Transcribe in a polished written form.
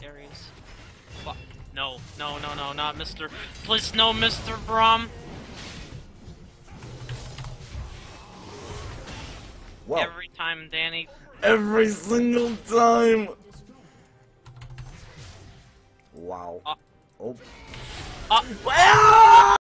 areas. Fuck. No, no, no, no, not Mr. Please, no, Mr. Braum. Whoa. Every time, Danny. Every single time! Wow. Oh. Ah! Ah!